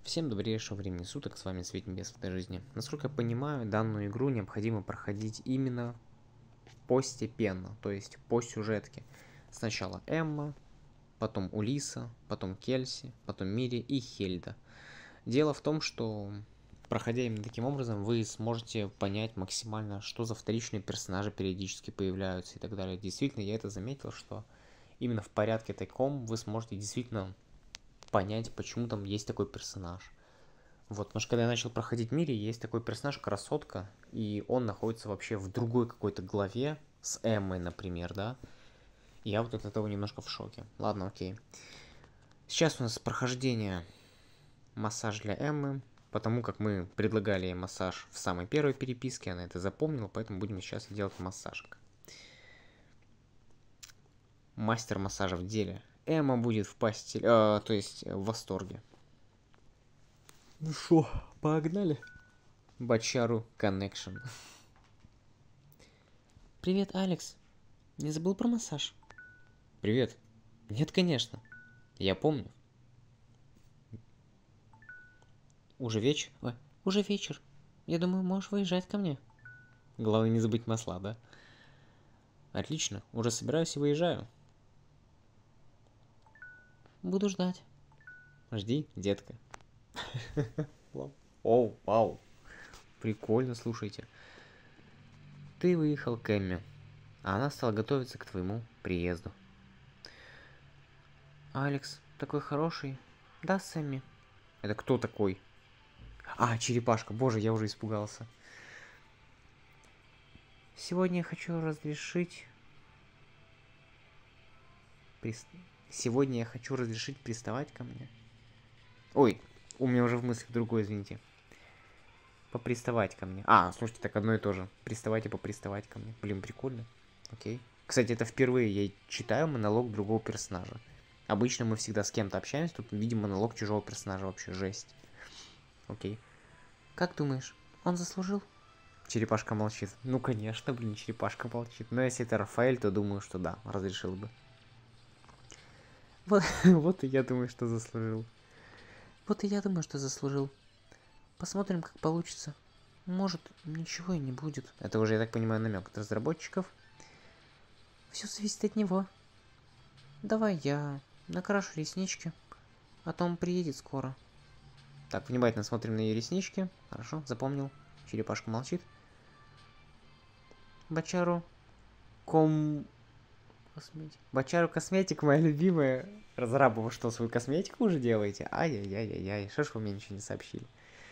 Всем добрейшего времени суток, с вами Свет Небес в этой жизни. Насколько я понимаю, данную игру необходимо проходить именно постепенно, то есть по сюжетке. Сначала Эмма, потом Улиса, потом Кельси, потом Мири и Хельда. Дело в том, что проходя именно таким образом, вы сможете понять максимально, что за вторичные персонажи периодически появляются и так далее. Действительно, я это заметил, что именно в порядке таком вы сможете действительно понять, почему там есть такой персонаж. Вот, потому что когда я начал проходить Мири, есть такой персонаж Красотка, и он находится вообще в другой какой-то главе, с Эммой, например, да? И я вот от этого немножко в шоке. Ладно, окей. Сейчас у нас прохождение массаж для Эммы, потому как мы предлагали ей массаж в самой первой переписке, она это запомнила, поэтому будем сейчас делать массажик. Мастер массажа в деле. Эмма будет в постели, то есть в восторге. Ну шо, погнали? Бачару Connection. Привет, Алекс. Не забыл про массаж? Привет. Нет, конечно. Я помню. Уже вечер? Ой, уже вечер. Я думаю, можешь выезжать ко мне. Главное не забыть масла, да? Отлично. Уже собираюсь и выезжаю. Буду ждать. Жди, детка. Оу, вау. Прикольно, слушайте. Ты выехал к Эмме, а она стала готовиться к твоему приезду. Алекс такой хороший. Да, Сэмми? Это кто такой? А, черепашка. Боже, я уже испугался. Сегодня я хочу разрешить... Сегодня я хочу разрешить приставать ко мне. Ой, у меня уже в мыслях другое, извините. Поприставать ко мне. А, слушайте, так одно и то же. Приставать и поприставать ко мне. Блин, прикольно. Окей. Кстати, это впервые я читаю монолог другого персонажа. Обычно мы всегда с кем-то общаемся, тут видим монолог чужого персонажа. Вообще жесть. Окей. Как думаешь, он заслужил? Черепашка молчит. Ну, конечно, блин, черепашка молчит. Но если это Рафаэль, то думаю, что да, разрешил бы. Вот и я думаю, что заслужил. Вот и я думаю, что заслужил. Посмотрим, как получится. Может, ничего и не будет. Это уже, я так понимаю, намек от разработчиков. Все зависит от него. Давай я накрашу реснички, а то он приедет скоро. Так, внимательно смотрим на ее реснички. Хорошо, запомнил. Черепашка молчит. Бачару Бачару Косметик, моя любимая. Разрабы, вы что, свою косметику уже делаете? Ай-яй-яй-яй, что ж вы мне ничего не сообщили?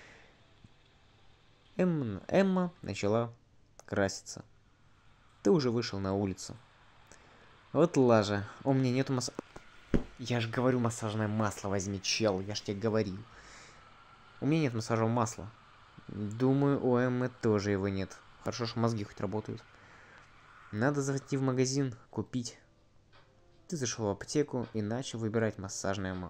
Эмма начала краситься. Ты уже вышел на улицу. Вот лажа, у меня нету Я ж говорю, массажное масло возьми, чел, я ж тебе говорил. У меня нет массажного масла. Думаю, у Эммы тоже его нет. Хорошо, что мозги хоть работают. Надо зайти в магазин, купить. Ты зашел в аптеку и начал выбирать массажное масло.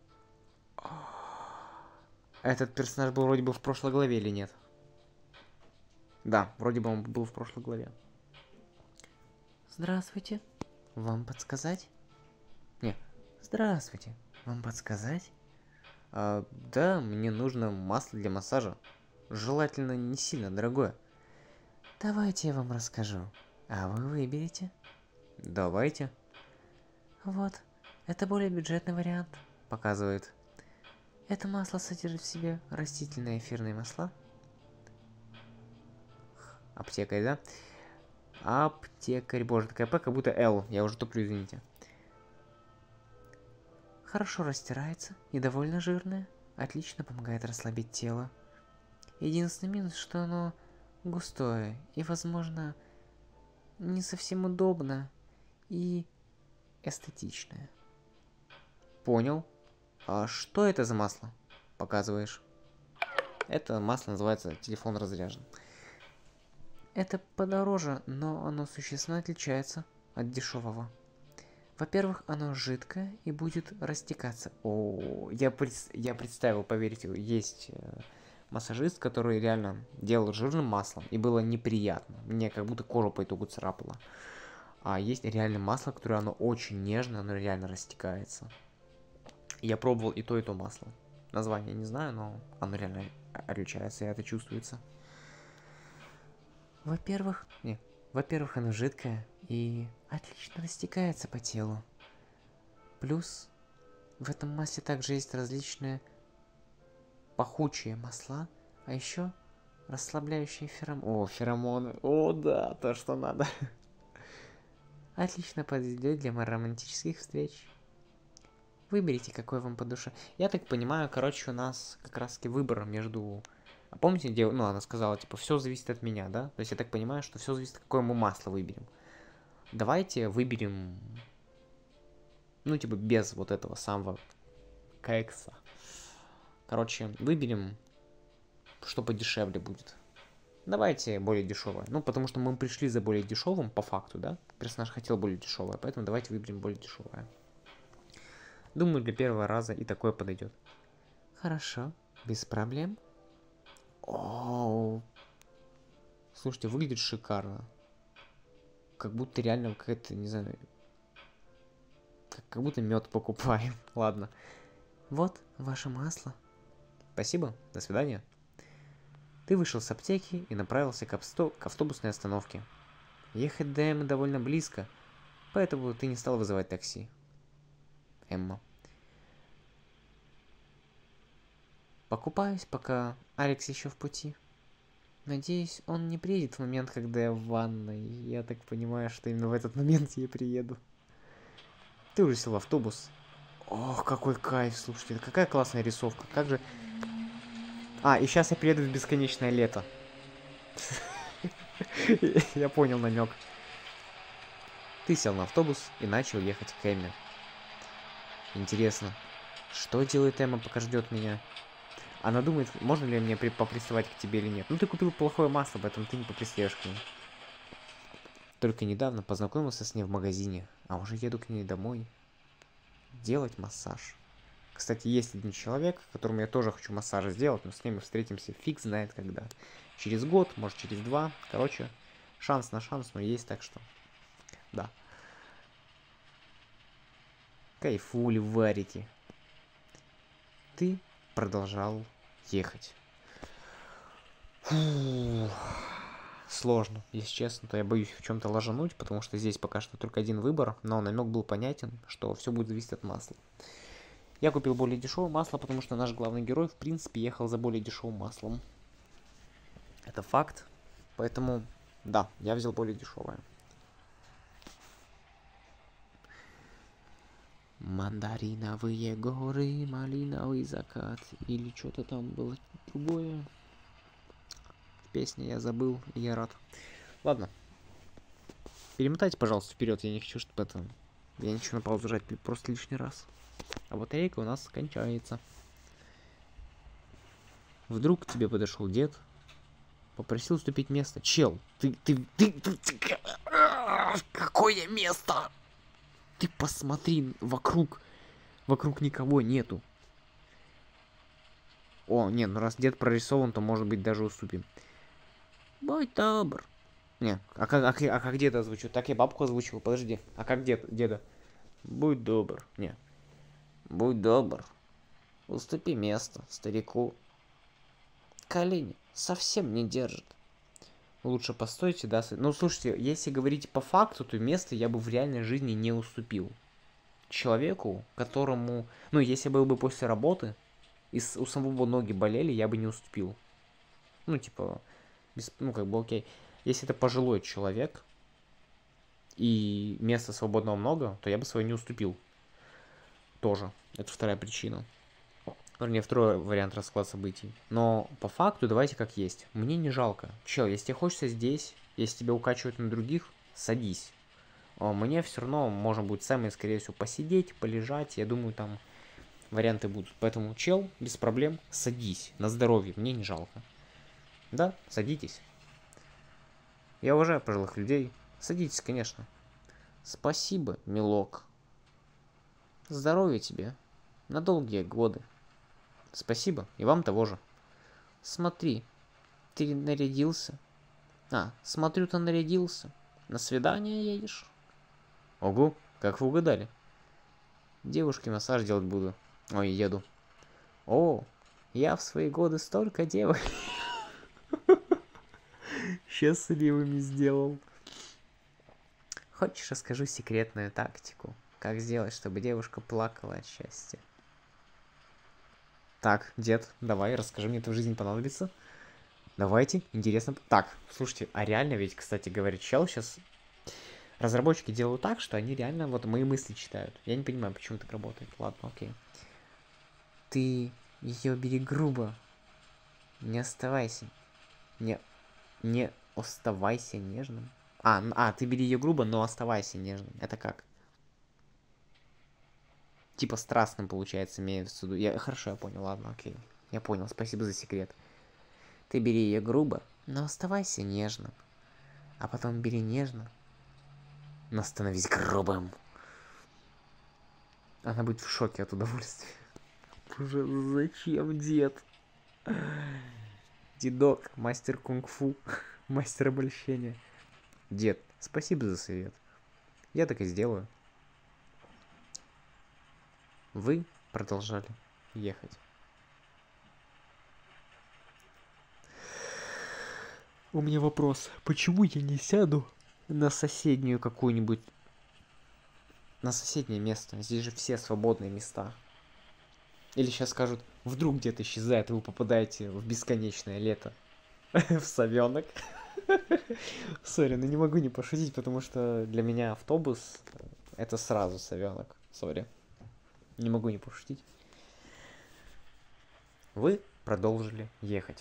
Этот персонаж был вроде бы в прошлой главе или нет? Да, вроде бы он был в прошлой главе. Здравствуйте. Вам подсказать? Не. Здравствуйте. Вам подсказать? Да, мне нужно масло для массажа. Желательно не сильно дорогое. Давайте я вам расскажу. А вы выберете? Давайте. Вот, это более бюджетный вариант. Показывает. Это масло содержит в себе растительные эфирные масла. Аптекарь, да? Аптекарь, боже, такая П, как будто Л. Я уже туплю, извините. Хорошо растирается и довольно жирное. Отлично помогает расслабить тело. Единственный минус, что оно густое и, возможно, не совсем удобно и эстетичное. Понял. А что это за масло? Показываешь. Это масло называется телефон разряжен. Это подороже, но оно существенно отличается от дешевого. Во-первых, оно жидкое и будет растекаться. О, я представил, поверьте, есть массажист, который реально делал жирным маслом, и было неприятно. Мне как будто кожу по итогу царапало. А есть реально масло, которое оно очень нежное, оно реально растекается. Я пробовал и то масло. Название не знаю, но оно реально отличается, и это чувствуется. Во-первых, оно жидкое и отлично растекается по телу. Плюс в этом масле также есть различные пахучие масла, а еще расслабляющие феромоны. О, феромоны. О, да, то, что надо. Отлично подойдет для романтических встреч. Выберите, какой вам по душе. Я так понимаю, короче, у нас как раз-таки выбор между... А помните, где, ну, она сказала, типа, все зависит от меня, да? То есть я так понимаю, что все зависит, какое мы масло выберем. Давайте выберем, ну, типа, без вот этого самого кекса. Короче, выберем, что подешевле будет. Давайте более дешевое. Ну, потому что мы пришли за более дешевым, по факту, да? Персонаж хотел более дешевое, поэтому давайте выберем более дешевое. Думаю, для первого раза и такое подойдет. Хорошо, без проблем. Оу. Слушайте, выглядит шикарно. Как будто реально какая-то, не знаю... Как будто мед покупаем. Ладно. Вот ваше масло. Спасибо, до свидания. Ты вышел с аптеки и направился к автобусной остановке. Ехать до Эммы довольно близко, поэтому ты не стал вызывать такси. Эмма. Покупаюсь, пока Алекс еще в пути. Надеюсь, он не приедет в момент, когда я в ванной. Я так понимаю, что именно в этот момент я приеду. Ты уже сел в автобус. Ох, какой кайф, слушайте, какая классная рисовка. Как же... А, и сейчас я приеду в бесконечное лето. Я понял намек. Ты сел на автобус и начал ехать к Эмме. Интересно, что делает Эмма, пока ждет меня? Она думает, можно ли мне поприставать к тебе или нет. Ну, ты купил плохое масло, поэтому ты не попристаешь к ней. Только недавно познакомился с ней в магазине, а уже еду к ней домой делать массаж. Кстати, есть один человек, которому я тоже хочу массаж сделать, но с ним мы встретимся фиг знает когда. Через год, может через 2. Короче, шанс на шанс, но есть, так что... Да. Кайфули варите. Ты продолжал ехать. Фу. Сложно, если честно, то я боюсь в чем-то ложануть, потому что здесь пока что только один выбор, но намек был понятен, что все будет зависеть от масла. Я купил более дешевое масло, потому что наш главный герой, в принципе, ехал за более дешевым маслом. Это факт, поэтому, да, я взял более дешевое. Мандариновые горы, малиновый закат, или что-то там было другое. Песня я забыл, и я рад. Ладно. Перемотайте, пожалуйста, вперед. Я не хочу, чтобы это... Я не хочу на паузу жать просто лишний раз. А батарейка у нас кончается. Вдруг к тебе подошел дед, попросил уступить место. Чел, ты... Какое место? Ты посмотри вокруг. Вокруг никого нету. О, нет, ну раз дед прорисован, то может быть даже уступим. Будь добр. Не, а как деда озвучу? Так я бабку озвучил, подожди. А как деда? Будь добр. Не. Будь добр. Уступи место старику. Колени совсем не держит. Лучше постойте, да. Ну, слушайте, если говорить по факту, то место я бы в реальной жизни не уступил. Человеку, которому... Ну, если был бы после работы, и у самого ноги болели, я бы не уступил. Ну, типа... Ну, как бы окей. Если это пожилой человек, и места свободного много, то я бы свое не уступил. Тоже. Это вторая причина. Вернее, второй вариант расклада событий. Но по факту давайте как есть. Мне не жалко. Чел, если тебе хочется здесь, если тебя укачивают на других, садись. Мне все равно можно будет самое, скорее всего, посидеть, полежать. Я думаю, там варианты будут. Поэтому, чел, без проблем, садись. На здоровье, мне не жалко. Да, садитесь. Я уважаю пожилых людей. Садитесь, конечно. Спасибо, милок. Здоровья тебе. На долгие годы. Спасибо, и вам того же. Смотри, ты нарядился. Смотрю, ты нарядился. На свидание едешь? Ого, как вы угадали? Девушке массаж делать буду. Ой, еду. О, я в свои годы столько девок счастливыми сделал. Хочешь, расскажу секретную тактику? Как сделать, чтобы девушка плакала от счастья? Так, дед, давай, расскажи, мне это в жизни понадобится. Давайте, интересно. Так, слушайте, а реально ведь, кстати, говорит чел, сейчас разработчики делают так, что они реально вот мои мысли читают. Я не понимаю, почему так работает. Ладно, окей. Ты ее бери грубо. Не оставайся. Не оставайся нежным. Ты бери ее грубо, но оставайся нежным. Это как? Типа страстным, получается, имею в виду. Хорошо, я понял, ладно, окей. Я понял, спасибо за секрет. Ты бери ее грубо, но оставайся нежным. А потом бери нежно, но становись грубым. Она будет в шоке от удовольствия. Боже, зачем, дед? Дедок, мастер кунг-фу, мастер обольщения. Дед, спасибо за совет. Я так и сделаю. Вы продолжали ехать. У меня вопрос. Почему я не сяду на соседнюю какую-нибудь... На соседнее место? Здесь же все свободные места. Или сейчас скажут, вдруг где-то исчезает, и вы попадаете в бесконечное лето. В совенок. Сори, ну не могу не пошутить, потому что для меня автобус это сразу совенок. Сори. Не могу не пошутить. Вы продолжили ехать.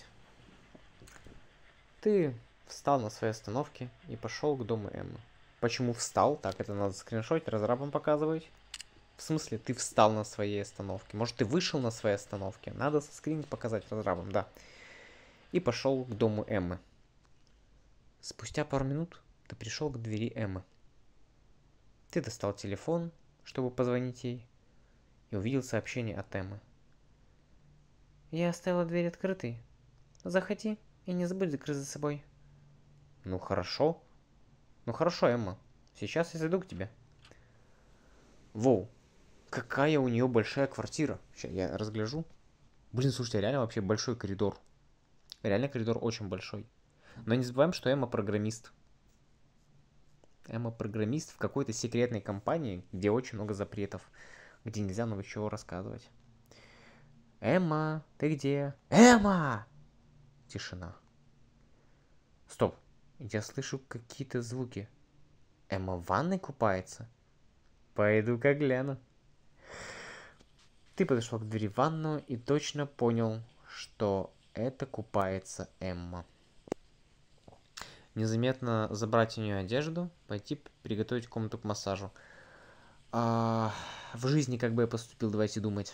Ты встал на своей остановке и пошел к дому Эммы. Почему встал? Так, это надо скриншотить, разрабам показывать. В смысле, ты встал на своей остановке? Может, ты вышел на своей остановке? Надо скринить показать разрабам, да. И пошел к дому Эммы. Спустя пару минут ты пришел к двери Эммы. Ты достал телефон, чтобы позвонить ей, и увидел сообщение от Эммы. Я оставила дверь открытой. Заходи и не забудь закрыть за собой. Ну хорошо. Ну хорошо, Эмма. Сейчас я зайду к тебе. Воу. Какая у нее большая квартира. Сейчас я разгляжу. Блин, слушайте, реально вообще большой коридор. Реально коридор очень большой. Но не забываем, что Эмма программист. Эмма программист в какой-то секретной компании, где очень много запретов. Где нельзя много чего рассказывать. Эмма, ты где? Эмма! Тишина. Стоп. Я слышу какие-то звуки. Эмма в ванной купается? Пойду-ка гляну. Ты подошел к двери в ванну и точно понял, что это купается Эмма. Незаметно забрать у нее одежду, пойти приготовить комнату к массажу. В жизни как бы я поступил, давайте думать.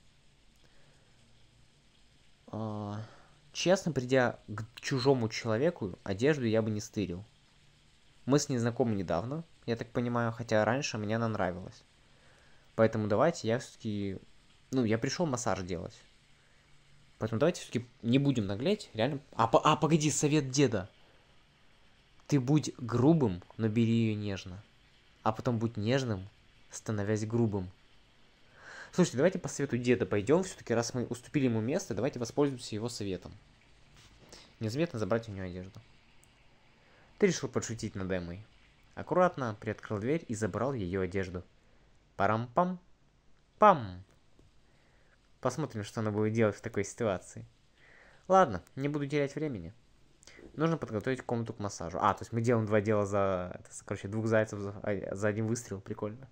Честно, придя к чужому человеку, одежду я бы не стырил. Мы с ней знакомы недавно, я так понимаю, хотя раньше мне она нравилась. Поэтому давайте я все-таки... Ну, я пришел массаж делать. Поэтому давайте все-таки не будем наглеть, реально... Погоди, совет деда. Ты будь грубым, но бери ее нежно. А потом будь нежным, становясь грубым. Слушайте, давайте по совету деда пойдем. Все-таки раз мы уступили ему место, давайте воспользуемся его советом. Незаметно забрать у нее одежду. Ты решил подшутить над Эммой. Аккуратно приоткрыл дверь и забрал ее одежду. Парам-пам. Пам. Посмотрим, что она будет делать в такой ситуации. Ладно, не буду терять времени. Нужно подготовить комнату к массажу. То есть мы делаем два дела короче, двух зайцев за один выстрел. Прикольно.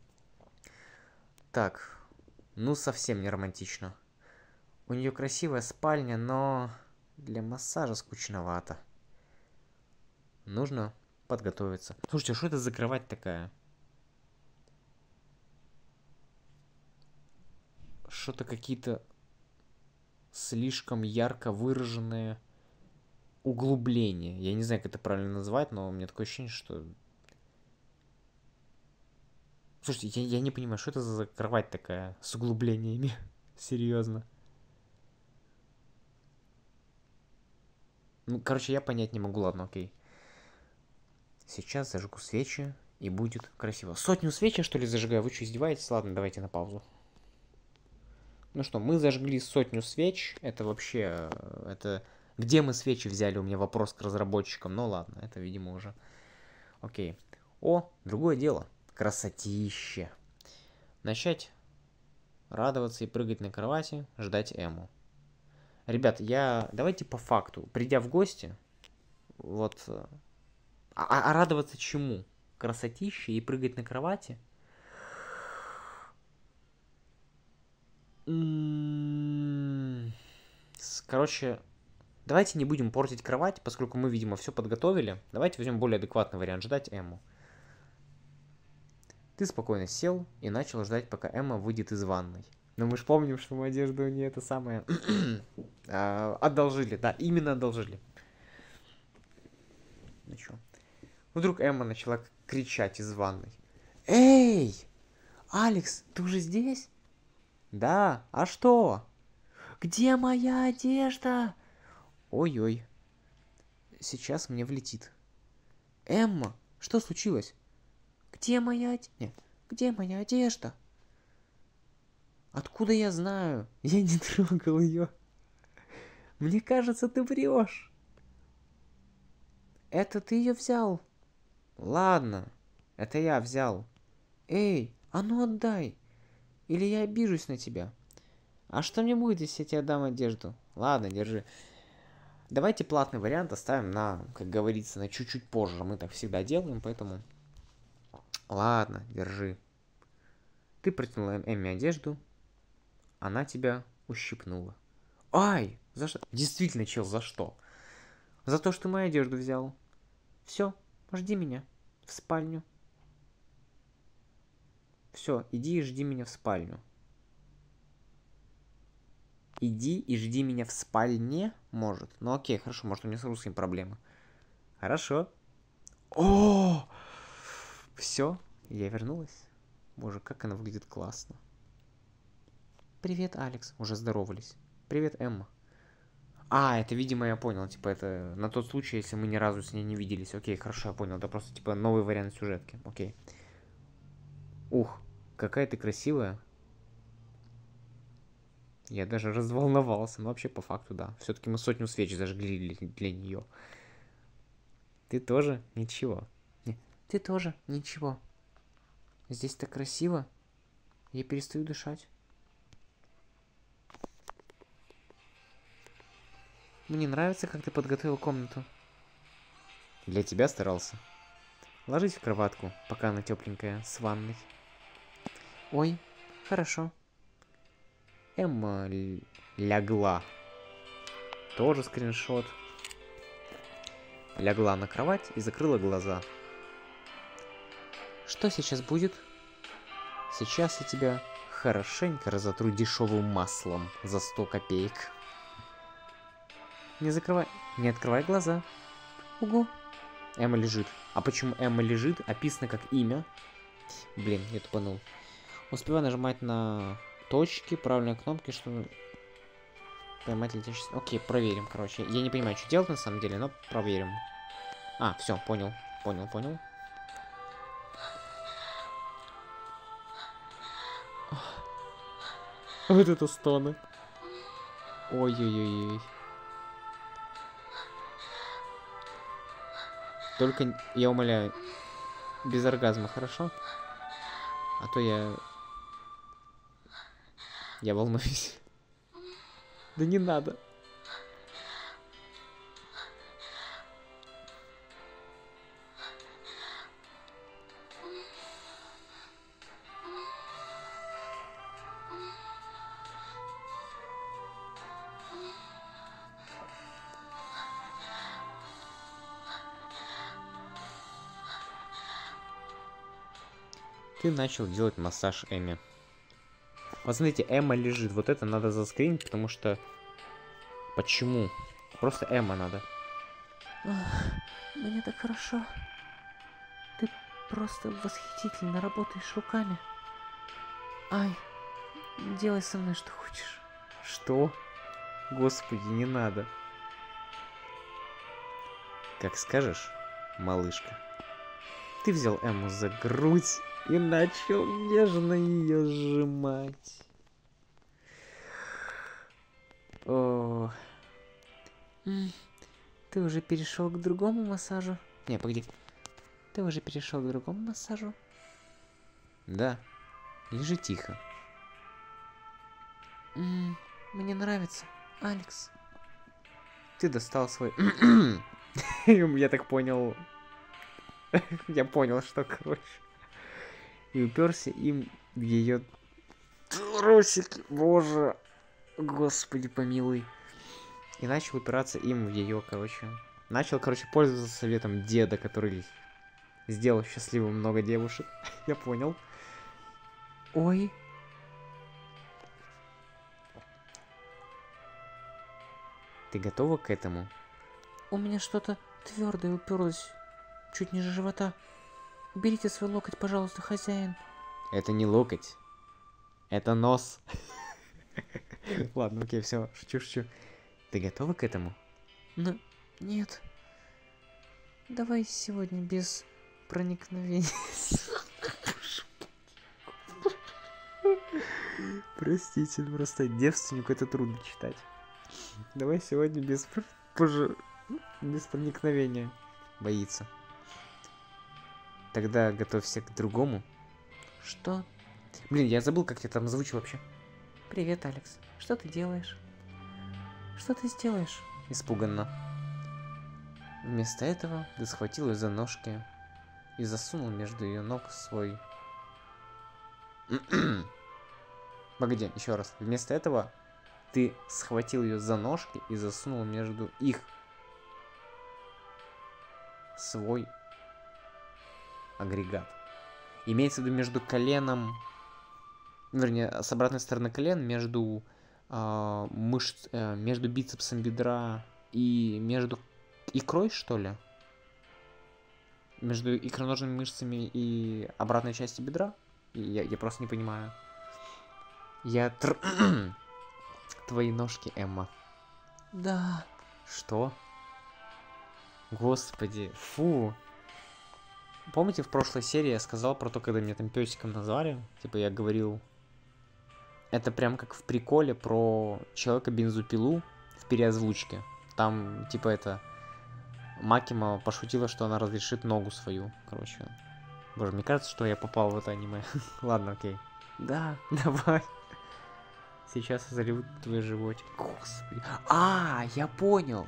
Так. Ну, совсем не романтично. У нее красивая спальня, но для массажа скучновато. Нужно подготовиться. Слушайте, а что это за кровать такая? Что-то какие-то слишком ярко выраженные углубления. Я не знаю, как это правильно назвать, но у меня такое ощущение, что... Слушайте, я не понимаю, что это за кровать такая с углублениями? Серьезно. Ну, короче, я понять не могу, ладно, окей. Сейчас зажгу свечи, и будет красиво. 100 свечи, что ли, зажигаю? Вы что, издеваетесь? Ладно, давайте на паузу. Ну что, мы зажгли 100 свеч. Это вообще... Это... Где мы свечи взяли? У меня вопрос к разработчикам. Ну ладно, это, видимо, уже... Окей. О, другое дело. Красотище. Начать радоваться и прыгать на кровати, ждать Эму. Ребят, давайте по факту. Придя в гости, вот... А радоваться чему? Красотище и прыгать на кровати? Короче, давайте не будем портить кровать, поскольку мы, видимо, все подготовили. Давайте возьмем более адекватный вариант. Ждать Эмму. Ты спокойно сел и начал ждать, пока Эмма выйдет из ванной. Но мы же помним, что мы одежду не это самое... одолжили. Да, именно одолжили. Ну чё? Вдруг Эмма начала кричать из ванной. «Эй! Алекс, ты уже здесь?» «Да, а что?» «Где моя одежда?» «Ой-ой, сейчас мне влетит». «Эмма, что случилось?» «Где моя одежда?» «Нет, где моя одежда?» «Откуда я знаю? Я не трогал ее». «Мне кажется, ты врешь». «Это ты ее взял?» «Ладно, это я взял». «Эй, а ну отдай, или я обижусь на тебя». «А что мне будет, если я тебе дам одежду?» «Ладно, держи». Давайте платный вариант оставим на, как говорится, на чуть-чуть позже. Мы так всегда делаем, поэтому... Ладно, держи. Ты протянула Эмме одежду. Она тебя ущипнула. Ай! За что? Действительно, чел, за что? За то, что мою одежду взял. Все, жди меня в спальню. Все, иди и жди меня в спальню. Иди и жди меня в спальне, может. Ну окей, хорошо, может у меня с русским проблемы. Хорошо. О! Все, я вернулась. Боже, как она выглядит классно. Привет, Алекс. Уже здоровались. Привет, Эмма. А, это, видимо, я понял. Типа, это на тот случай, если мы ни разу с ней не виделись. Окей, хорошо, я понял. Это просто, типа, новый вариант сюжетки. Окей. Ух, какая ты красивая. Я даже разволновался. Ну, вообще, по факту, да. Все-таки мы 100 свеч зажгли для нее. Ты тоже? Ничего. Ты тоже? Ничего. Здесь так красиво. Я перестаю дышать. Мне нравится, как ты подготовил комнату. Для тебя старался. Ложись в кроватку, пока она тепленькая, с ванной. Ой, хорошо. Эмма лягла. Тоже скриншот. Лягла на кровать и закрыла глаза. Что сейчас будет? Сейчас я тебя хорошенько разотру дешевым маслом за 100 копеек. Не открывай глаза. Угу. Эмма лежит. А почему Эмма лежит? Описано как имя. Блин, я тупанул. Успевай нажимать на точки, правильные кнопки, чтобы поймать летящий... Окей, проверим, короче. Я не понимаю, что делать на самом деле, но проверим. А, все, понял. Понял. Вот это стоны. Ой-ой-ой. Только, я умоляю, без оргазма, хорошо? А то я волнуюсь. Да не надо. Ты начал делать массаж Эмме. Вот смотрите, Эмма лежит. Вот это надо заскринить, потому что... Почему? Просто Эмма надо. Мне так хорошо. Ты просто восхитительно работаешь руками. Ай, делай со мной что хочешь. Что? Господи, не надо. Как скажешь, малышка. Ты взял Эмму за грудь и начал нежно ее сжимать. Ты уже перешел к другому массажу? Не, погоди. Ты уже перешел к другому массажу? Да. Лежи тихо. Мне нравится, Алекс. Ты достал свой... Я так понял... Я понял, что, короче. И уперся им в ее трусики. Боже. Господи помилуй. И начал упираться им в ее, короче. Начал, короче, пользоваться советом деда, который сделал счастливым много девушек. Я понял. Ой. Ты готова к этому? У меня что-то твердое уперлось чуть ниже живота. Уберите свой локоть, пожалуйста, хозяин. Это не локоть. Это нос. Ладно, окей, все, шучу. Ты готова к этому? Но нет. Давай сегодня без проникновения. Простите, просто девственнику это трудно читать. Давай сегодня без проникновения. Боится. Тогда готовься к другому. Что? Блин, я забыл, как тебя там звучу вообще. Привет, Алекс. Что ты делаешь? Что ты сделаешь? Испуганно. Вместо этого ты схватил ее за ножки и засунул между ее ног свой... Погоди, еще раз. Вместо этого ты схватил ее за ножки и засунул между их свой агрегат. Имеется в виду между коленом, вернее, с обратной стороны колен, между мышц, между бицепсом бедра и между икрой, что ли? Между икроножными мышцами и обратной части бедра? Я просто не понимаю. Твои ножки, Эмма. Да. Что? Господи, фу. Помните, в прошлой серии я сказал про то, когда меня там песиком назвали? Типа я говорил... Это прям как в приколе про Человека-бензопилу в переозвучке. Там, типа, это... Макима пошутила, что она разрешит ногу свою. Короче. Боже, мне кажется, что я попал в это аниме. Ладно, окей. Да, давай. Сейчас я залью твой животик. Господи. А, я понял.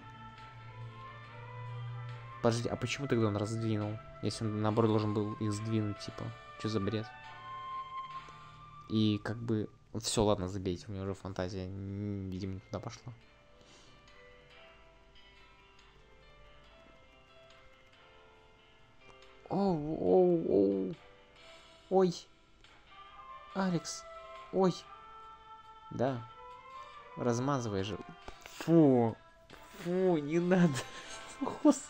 Подожди, а почему тогда он раздвинул? Если он, наоборот, должен был их сдвинуть, типа. Что за бред? И как бы... Все, ладно, забейте, у меня уже фантазия, видимо, не туда пошла. Оу. Ой. Алекс. Ой. Да. Размазывай же. Фу. Фу, не надо. Господи.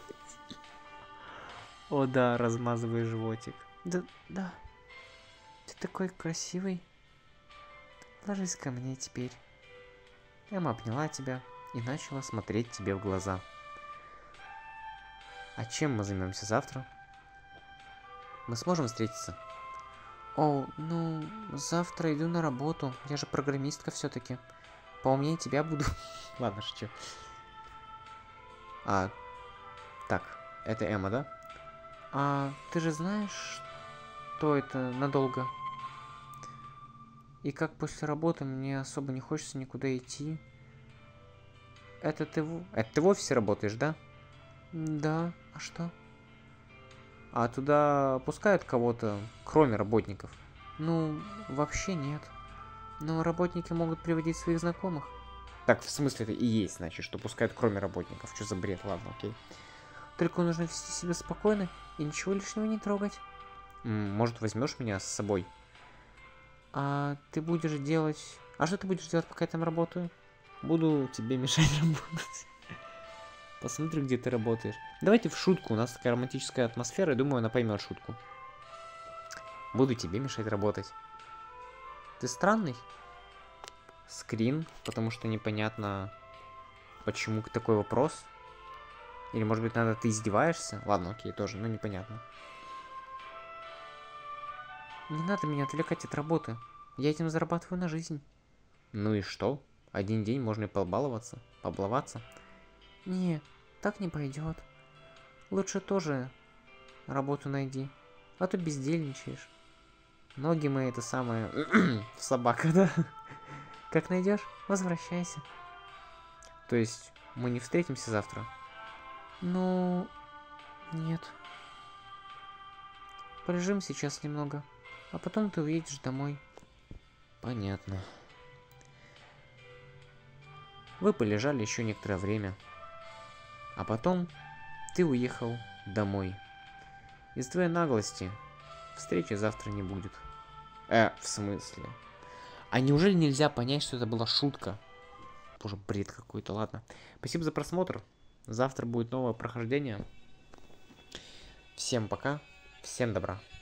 О да, размазывай животик. Да. Ты такой красивый. Ложись ко мне теперь. Эмма обняла тебя и начала смотреть тебе в глаза. А чем мы займемся завтра? Мы сможем встретиться? О, ну, завтра иду на работу. Я же программистка все-таки. Поумнее тебя буду. Ладно, шучу. Так, это Эмма, да? А ты же знаешь, что это надолго? И как после работы мне особо не хочется никуда идти. Это ты в офисе работаешь, да? Да, а что? А туда пускают кого-то, кроме работников? Ну, вообще нет. Но работники могут приводить своих знакомых. Так, в смысле это и есть, значит, что пускают кроме работников. Что за бред? Ладно, окей. Только нужно вести себя спокойно и ничего лишнего не трогать. Может, возьмешь меня с собой? А ты будешь делать... А что ты будешь делать, пока я там работаю? Буду тебе мешать работать. Посмотрю, где ты работаешь. Давайте в шутку. У нас такая романтическая атмосфера, и думаю, она поймет шутку. Буду тебе мешать работать. Ты странный? Скрин, потому что непонятно, почему такой вопрос. Или, может быть, ты издеваешься? Ладно, окей, тоже, но непонятно. Не надо меня отвлекать от работы. Я этим зарабатываю на жизнь. Ну и что? Один день можно и побаловаться, поблаваться. Не, так не пойдет. Лучше тоже работу найди, а то бездельничаешь. Ноги мои это самое... собака, да? Как найдешь, возвращайся. То есть мы не встретимся завтра? Ну, нет. Полежим сейчас немного, а потом ты уедешь домой. Понятно. Вы полежали еще некоторое время, а потом ты уехал домой. Из твоей наглости встречи завтра не будет. В смысле? А неужели нельзя понять, что это была шутка? Боже, бред какой-то, ладно. Спасибо за просмотр. Завтра будет новое прохождение. Всем пока, всем добра.